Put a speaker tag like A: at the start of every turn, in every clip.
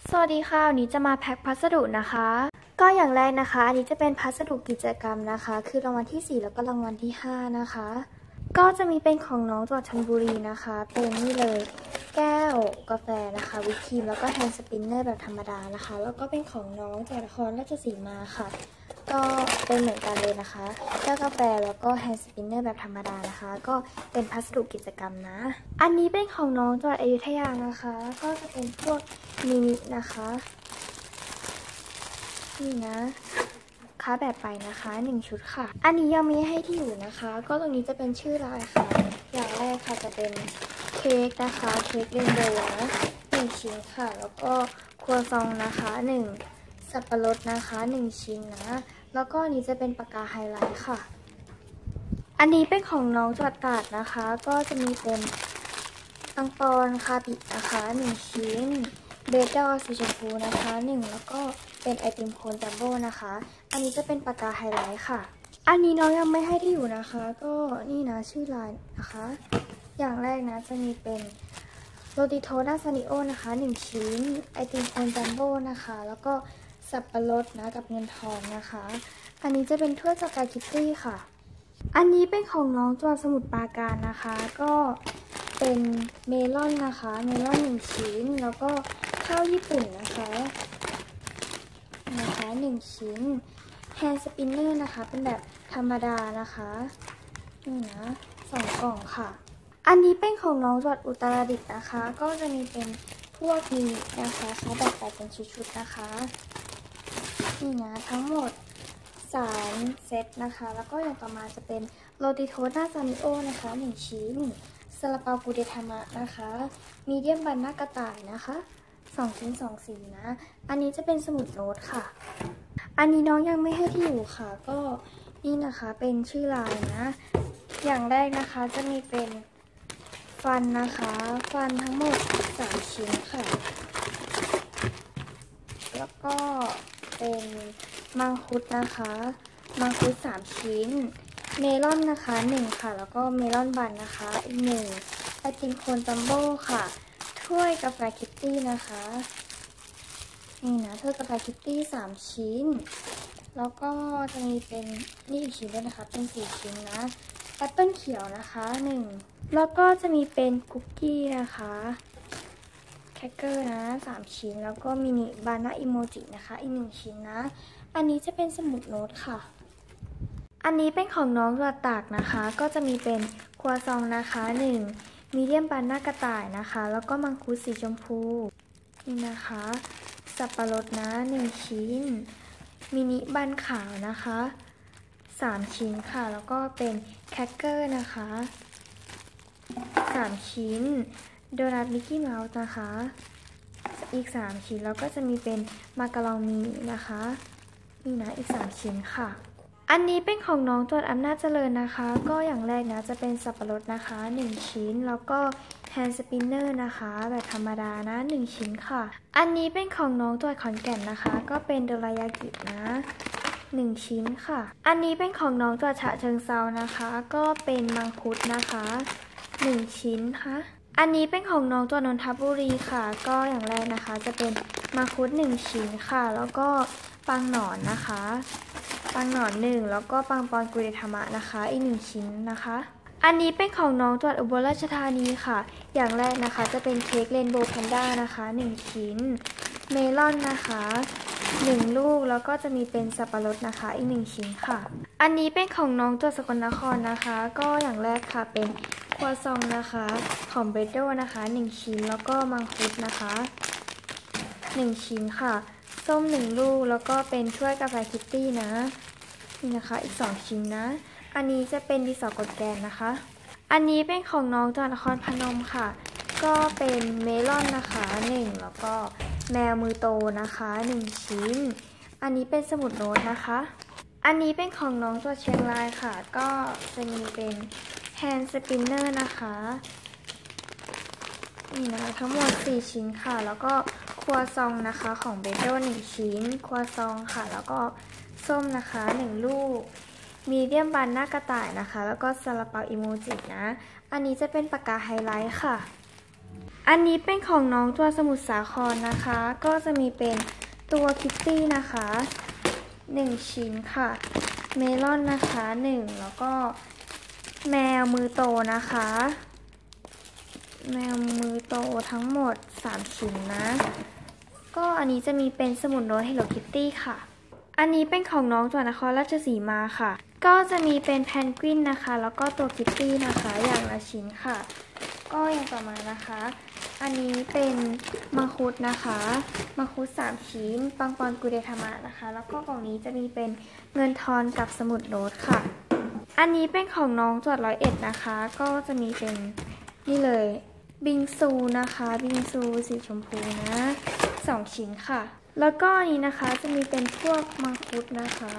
A: สวัสดีค่ะวันนี้จะมาแพ็คพัสดุนะคะก็อย่างแรกนะคะอันนี้จะเป็นพัสดุกิจกรรมนะคะคือรางวัลที่4แล้วก็รางวัลที่5นะคะก็จะมีเป็นของน้องจังหวัดชลบุรีนะคะเป็นนี่เลยแก้วกาแฟนะคะวิปครีมแล้วก็แฮนด์สปินเนอร์แบบธรรมดานะคะแล้วก็เป็นของน้องจากนครราชสีมาค่ะก็เป็นเหมือนกันเลยนะคะแก้วกาแฟแล้วก็แฮนด์สปินเนอร์แบบธรรมดานะคะก็เป็นพัสดุกิจกรรมนะอันนี้เป็นของน้องจังหวัดอยุธยานะคะก็จะเป็นพวกมินินะคะนี่นะค้าแบบไปนะคะ1ชุดค่ะอันนี้ยังไม่ให้ที่อยู่นะคะก็ตรงนี้จะเป็นชื่อร้านค่ะอย่างแรกค่ะจะเป็นเค้กนะคะเค้กเรนโบว์นะ1ชิ้นค่ะแล้วก็ครัวซองนะคะ1สับปะรดนะคะ1ชิ้นนะแล้วก็นี้จะเป็นปากกาไฮไลท์ค่ะอันนี้เป็นของน้องจังหวัดตราดนะคะก็จะมีเป็นปังปอนคาบินะคะ1ชิ้นเบเกอร์สีชมพูนะคะ1แล้วก็เป็นไอติมโคนจัมโบ้นะคะอันนี้จะเป็นปากกาไฮไลท์ค่ะอันนี้น้องยังไม่ให้ที่อยู่นะคะก็นี่นะชื่อร้านนะคะอย่างแรกนะจะมีเป็นโรติโทนาซานิโอนะคะ1ชิ้นไอติมโคนจัมโบ้นะคะแล้วก็สับปะรดนะกับเงินทองนะคะอันนี้จะเป็นถ้วยสกายคิตตี้ค่ะอันนี้เป็นของน้องจังหวัดสมุทรปราการนะคะก็เป็นเมลอนนะคะเมลอน1ชิ้นแล้วก็ข้าวญี่ปุ่นนะคะ1ชิ้นแฮนด์สปินเนอร์นะคะเป็นแบบธรรมดานะคะนี่นะ2กล่องค่ะอันนี้เป็นของน้องจังหวัดอุตรดิตถ์นะคะก็จะมีเป็นพวกนี้นะคะแบบแต่เป็นชุดๆนะคะนี่นะทั้งหมด3เซตนะคะแล้วก็อย่างต่อมาจะเป็นโรติโทนาซานิโอนะคะ1ชิ้นซาลาเปากูเดทามะนะคะมีเดียมบันหน้ากระต่ายนะคะ2ชิ้น2สีนะอันนี้จะเป็นสมุดโน้ตค่ะอันนี้น้องยังไม่ให้ที่อยู่ค่ะก็นี่นะคะเป็นชื่อลายนะอย่างแรกนะคะจะมีเป็นฟันนะคะฟันทั้งหมด3ชิ้นค่ะแล้วก็เป็นมังคุดนะคะมังคุด3ชิ้นเมลอนนะคะ1ค่ะแล้วก็เมลอนบันนะคะอีก1ไอติมโคนจัมโบ้ค่ะถ้วยกาแฟคิตตี้นะคะนี่นะถ้วยกาแฟคิตตี้3ชิ้นแล้วก็จะมีเป็นนี่อีกชิ้นด้วยนะคะเป็น4ชิ้นนะแอปเปิ้ลเขียวนะคะ1แล้วก็จะมีเป็นคุกกี้นะคะแครกเกอร์นะ3ชิ้นแล้วก็มินิบานาอิโมจินะคะอีก1ชิ้นนะอันนี้จะเป็นสมุดโน้ตค่ะอันนี้เป็นของน้องจังหวัดตากนะคะก็จะมีเป็นครัวซองนะคะ1มีเดียมบันหน้ากระต่ายนะคะแล้วก็มังคุดสีชมพูนี่นะคะสับปะรดนะ1ชิ้นมินิบันขาวนะคะ3ชิ้นค่ะแล้วก็เป็นแครกเกอร์นะคะ3ชิ้นโดนัทมิกกี้เมาส์นะคะอีก3ชิ้นแล้วก็จะมีเป็นมาการองมินินะคะนี่นะอีก3ชิ้นค่ะอันนี้เป็นของน้องจังหวัดอำนาจเจริญนะคะก็อย่างแรกนะจะเป็นสับปะรดนะคะ1ชิ้นแล้วก็แฮนด์สปินเนอร์นะคะแบบธรรมดานะ1ชิ้นค่ะอันนี้เป็นของน้องจังหวัดขอนแก่นนะคะก็เป็นโดรายากินะ1ชิ้นค่ะอันนี้เป็นของน้องจังหวัดฉะเชิงเทรานะคะก็เป็นมังคุดนะคะ1ชิ้นค่ะอันนี้เป็นของน้องจังหวัดนนทบุรีค่ะก็อย่างแรกนะคะจะเป็นมังคุด1ชิ้นค่ะแล้วก็ปังหนอนนะคะปังหนอน1แล้วก็ปังปอนกุเรทามะนะคะอีก1ชิ้นนะคะอันนี้เป็นของน้องจังหวัดอุบลราชธานีค่ะอย่างแรกนะคะจะเป็นเค้กเรนโบว์แพนด้านะคะ1ชิ้นเมลอนนะคะ1ลูกแล้วก็จะมีเป็นสับปะรดนะคะอีก1ชิ้นค่ะอันนี้เป็นของน้องจังหวัดสกลนครนะคะก็อย่างแรกค่ะเป็นครัวซองนะคะของเบโดนะคะ1ชิ้นแล้วก็มังคุดนะคะ1ชิ้นค่ะส้ม1ลูกแล้วก็เป็นถ้วยกาแฟคิตตี้นะนี่นะคะอีก2ชิ้นนะอันนี้จะเป็นดินสอกดแกนนะคะอันนี้เป็นของน้องจังหวัดนครพนมค่ะก็เป็นเมลอนนะคะ1แล้วก็แมวมือโตนะคะ1ชิ้นอันนี้เป็นสมุดโน้ตนะคะอันนี้เป็นของน้องจังหวัดเชียงรายค่ะก็จะมีเป็นแฮนด์สปินเนอร์นะคะนี่นะคะทั้งหมด4ชิ้นค่ะแล้วก็ครัวซองนะคะของเบโด1ชิ้นครัวซองค่ะแล้วก็ส้มนะคะ1ลูกมีเดียมบันหน้ากระต่ายนะคะแล้วก็ซาลาเปาอิโมจินะอันนี้จะเป็นปากกาไฮไลท์ค่ะอันนี้เป็นของน้องตัวสมุทรสาครนะคะก็จะมีเป็นตัวคิตตี้นะคะ1ชิ้นค่ะเมลอนนะคะ1แล้วก็แมวมือโตนะคะแมวมือโตทั้งหมด3ชิ้นนะก็อันนี้จะมีเป็นสมุดโน้ต Hello Kitty ค่ะอันนี้เป็นของน้องจังหวัดนครราชสีมาค่ะก็จะมีเป็นแพนกวินนะคะแล้วก็ตัวคิตตี้นะคะอย่างละชิ้นค่ะก็อย่างต่อมานะคะอันนี้เป็นมังคุดนะคะมังคุด3ชิ้นปังปอนกุเดธรรมะนะคะแล้วก็กล่องนี้จะมีเป็นเงินทอนกับสมุดโน้ตค่ะอันนี้เป็นของน้องจังหวัด101นะคะก็จะมีเป็นนี่เลยบิงซูนะคะบิงซูสีชมพูนะ2ชิ้นค่ะแล้วก็นี้นะคะจะมีเป็นพวกมังคุดนะคะ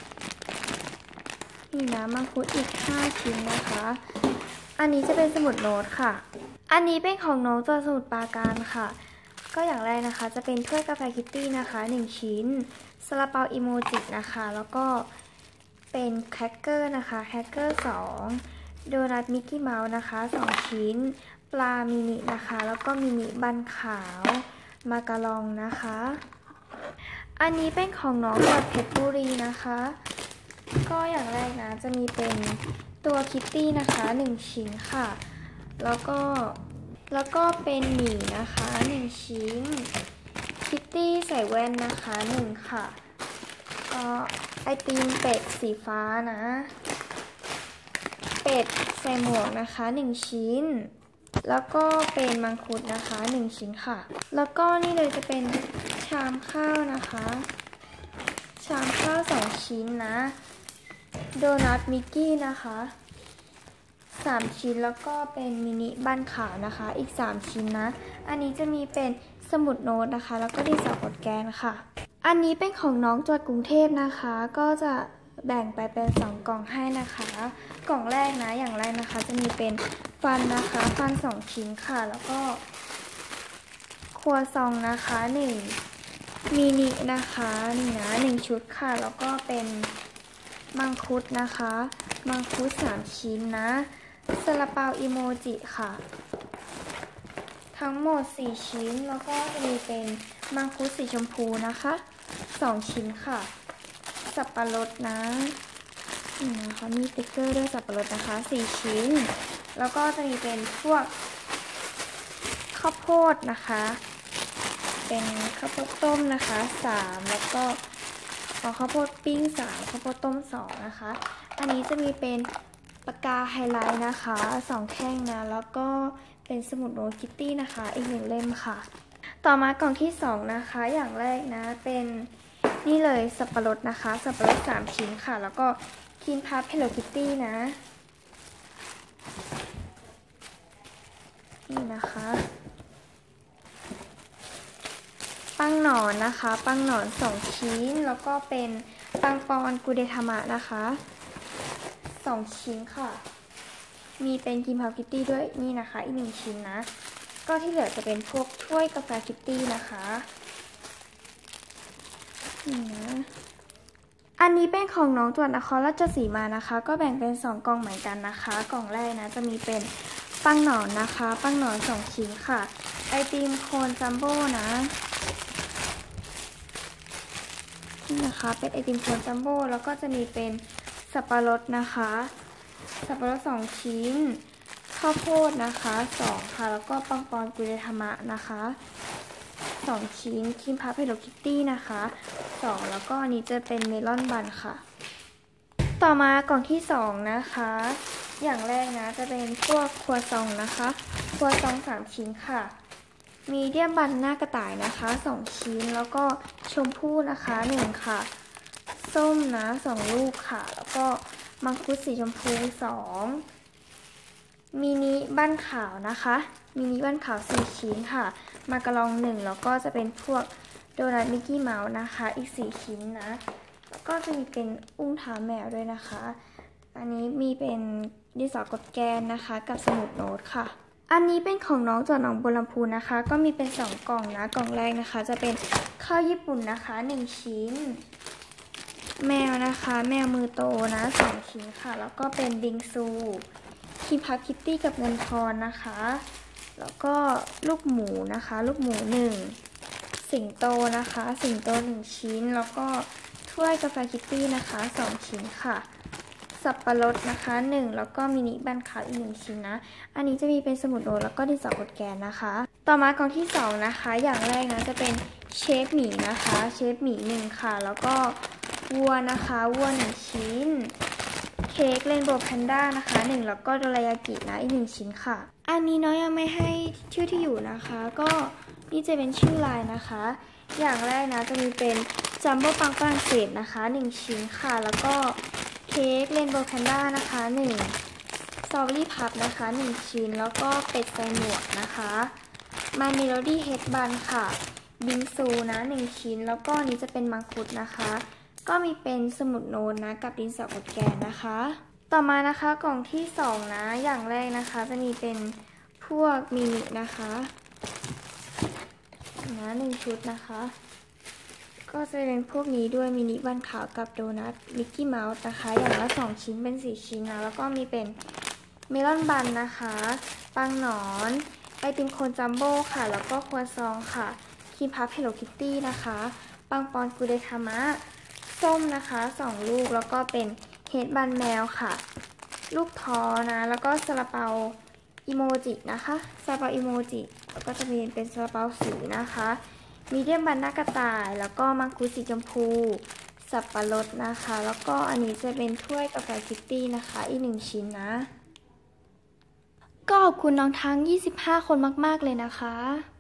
A: นี่นะมังคุดอีก5ชิ้นนะคะอันนี้จะเป็นสมุดโน้ตค่ะอันนี้เป็นของน้องตัวสมุดปราการค่ะก็อย่างแรกนะคะจะเป็นถ้วยกาแฟคิตตี้นะคะ1ชิ้นซาลาเปาอิโมจินะคะแล้วก็เป็นแครกเกอร์นะคะแครกเกอร์2โดนัทมิกกี้เมาส์นะคะ2ชิ้นปลามินินะคะแล้วก็มินิบันขาวมาการองนะคะอันนี้เป็นของน้องจากเพชรบุรีนะคะก็อย่างแรกนะจะมีเป็นตัวคิตตี้นะคะ1ชิ้นค่ะแล้วก็เป็นหมีนะคะ1ชิ้นคิตตี้ใส่แว่นนะคะ1ค่ะก็ไอติมเป็ดสีฟ้านะเป็ดใส่หมวกนะคะ1ชิ้นแล้วก็เป็นมังคุดนะคะ1ชิ้นค่ะแล้วก็นี่เลยจะเป็นชามข้าวนะคะชามข้าว2ชิ้นนะโดนัทมิกกี้นะคะ3ชิ้นแล้วก็เป็นมินิบันขาวนะคะอีก3ชิ้นนะอันนี้จะมีเป็นสมุดโน้ตนะคะแล้วก็ดินสอกดแกนค่ะอันนี้เป็นของน้องจังหวัดกรุงเทพนะคะก็จะแบ่งไปเป็น2กล่องให้นะคะกล่องแรกนะอย่างแรกนะคะจะมีเป็นฟันนะคะฟัน2ชิ้นค่ะแล้วก็ครัวซองนะคะ1มินินะคะนี่นะ1ชุดค่ะแล้วก็เป็นมังคุดนะคะมังคุด3ชิ้นนะซาลาเปาอิโมจิค่ะทั้งหมด4ชิ้นแล้วก็จะมีเป็นมังคุดสีชมพูนะคะ2ชิ้นค่ะสับปะรดนะนี่นะคะมีสติ๊กเกอร์ด้วยสับปะรดนะคะ4ชิ้นแล้วก็จะมีเป็นพวกข้าวโพดนะคะเป็นข้าวโพดต้มนะคะ3แล้วก็ข้าวโพดปิ้ง3ข้าวโพดต้ม2นะคะอันนี้จะมีเป็นปากกาไฮไลท์นะคะ2แท่งนะแล้วก็เป็นสมุดโน้ตคิตตี้นะคะอีก1เล่มค่ะต่อมากล่องที่2นะคะอย่างแรกนะเป็นนี่เลยสับปะรดนะคะสับปะรด3ชิ้นค่ะแล้วก็คินพับ Hello Kitty นะนี่นะคะปังหนอนนะคะปังหนอน2ชิ้นแล้วก็เป็นปังปอนกุเดธรรมะนะคะ2ชิ้นค่ะมีเป็นคินพับคิตตี้ด้วยนี่นะคะอีก1ชิ้นนะก็ที่เหลือจะเป็นพวกถ้วยกาแฟคิตตี้นะคะนี่นะอันนี้เป็นของน้องจังหวัดนครราชสีมานะคะก็แบ่งเป็น2กล่องเหมือนกันนะคะกล่องแรกนะจะมีเป็นปังหนอนนะคะปังหนอน2ชิ้นค่ะไอติมโคนจัมโบ้นะนี่นะคะเป็นไอติมโคนจัมโบ้แล้วก็จะมีเป็นสับปะรดนะคะสับปะรด2ชิ้นข้าวโพดนะคะ2ค่ะแล้วก็ปังปอนกุเรธรรมะนะคะ2ชิ้นคิมพับ Hello Kittyนะคะ2แล้วก็อันนี้จะเป็นเมลอนบันค่ะต่อมากล่องที่2นะคะอย่างแรกนะจะเป็นพวกครัวซองนะคะครัวซอง3ชิ้นค่ะมีเดียมบันหน้ากระต่ายนะคะ2ชิ้นแล้วก็ชมพู่นะคะ1ค่ะส้มนะ2ลูกค่ะแล้วก็มังคุดสีชมพู2มินิบั้นขาวนะคะมินิบั้นขาว4ชิ้นค่ะมาการอง1แล้วก็จะเป็นพวกโดนัทมิกกี้เมาส์นะคะอีก4ชิ้นนะแล้วก็จะมีเป็นอุ้งเท้าแมวด้วยนะคะอันนี้มีเป็นดินสอกดแกนนะคะกับสมุดโน้ตค่ะอันนี้เป็นของน้องจากหนองบัวลำพูนะคะก็มีเป็น2กล่องนะกล่องแรกนะคะจะเป็นข้าวญี่ปุ่นนะคะ1ชิ้นแมวนะคะแมวมือโตนะ2ชิ้นค่ะแล้วก็เป็นบิงซูคิมพับคิตตี้กับเงินทอนนะคะแล้วก็ลูกหมูนะคะลูกหมู1สิงโตนะคะสิงโต1ชิ้นแล้วก็ถ้วยกาแฟคิตตี้นะคะ2ชิ้นค่ะสับปะรดนะคะ1แล้วก็มินิบันขาวอีก1ชิ้นนะอันนี้จะมีเป็นสมุดโน้ตแล้วก็ดินสอกดแกนนะคะต่อมากล่องที่2นะคะอย่างแรกนะจะเป็นเชฟหมีนะคะเชฟหมี1ค่ะแล้วก็วัวนะคะวัว1ชิ้นเค้กเรนโบว์แพนด้านะคะ1แล้วก็โดรายากินะอีก1ชิ้นค่ะอันนี้น้อยยังไม่ให้ชื่อที่อยู่นะคะก็นี่จะเป็นชื่อลายนะคะอย่างแรกนะจะมีเป็นจัมโบ้ปังฝรั่งเศสนะคะ1ชิ้นค่ะแล้วก็เค้กเรนโบว์แพนด้านะคะ1สตรอเบอรี่พับนะคะ1ชิ้นแล้วก็เป็ดใส่หมวกนะคะมาเมโลดี้เฮดบันค่ะบิงซูนะ1ชิ้นแล้วก็นี้จะเป็นมังคุดนะคะก็มีเป็นสมุดโน้ตนะกับดินสอกดแกนนะคะต่อมานะคะกล่องที่2นะอย่างแรกนะคะจะมีเป็นพวกมินินะคะ1ชุดนะคะก็จะเป็นพวกนี้ด้วยมินิบันขาวกับโดนัทมิกกี้เมาส์นะคะอย่างละ2ชิ้นเป็น4ชิ้นนะแล้วก็มีเป็นเมลอนบันนะคะปังหนอนไอติมโคนจัมโบ้ค่ะแล้วก็ครัวซองค่ะครีมพับเฮลโลคิตตี้นะคะปังปอนกูเดทามะส้มนะคะ2ลูกแล้วก็เป็นเฮดบันแมวค่ะลูกท้อนะแล้วก็ซาลาเปาอีโมจินะคะซาลาเปาอีโมจิแล้วก็จะมีเป็นซาลาเปาสีนะคะมีเดียมบันหน้ากระต่ายแล้วก็มังคุดสีชมพูสับปะรดนะคะแล้วก็อันนี้จะเป็นถ้วยกาแฟคิตตี้นะคะอีก1ชิ้นนะก็ขอบคุณน้องทั้ง25คนมากๆเลยนะคะ